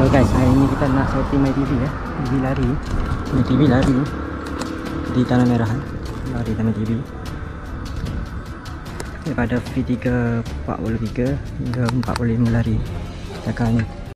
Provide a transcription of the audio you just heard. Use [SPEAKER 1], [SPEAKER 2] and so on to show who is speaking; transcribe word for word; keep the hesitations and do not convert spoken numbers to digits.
[SPEAKER 1] guys, hari ini kita nak setting My T V ya. T V lari. My T V lari di Tanah Merah. Lari Tanah T V. Daripada V tiga empat puluh tiga hingga empat puluh lima lari. Cakap ni.